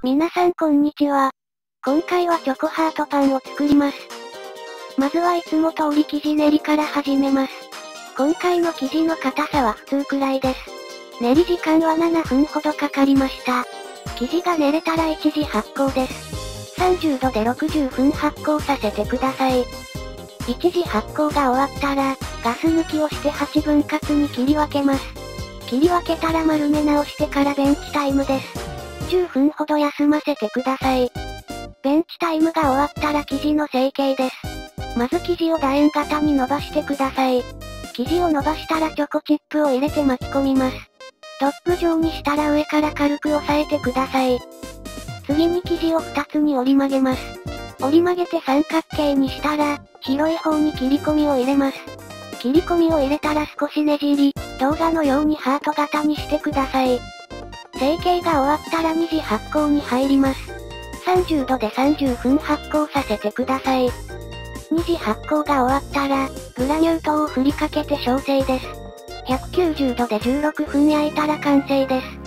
皆さんこんにちは。今回はチョコハートパンを作ります。まずはいつも通り生地練りから始めます。今回の生地の硬さは普通くらいです。練り時間は7分ほどかかりました。生地が練れたら一次発酵です。30度で60分発酵させてください。一次発酵が終わったら、ガス抜きをして8分割に切り分けます。切り分けたら丸め直してからベンチタイムです。10分ほど休ませてください。ベンチタイムが終わったら生地の成形です。まず生地を楕円型に伸ばしてください。生地を伸ばしたらチョコチップを入れて巻き込みます。ドッグ状にしたら上から軽く押さえてください。次に生地を2つに折り曲げます。折り曲げて三角形にしたら、広い方に切り込みを入れます。切り込みを入れたら少しねじり、動画のようにハート型にしてください。成形が終わったら2次発酵に入ります。30度で30分発酵させてください。2次発酵が終わったら、グラニュー糖を振りかけて焼成です。190度で16分焼いたら完成です。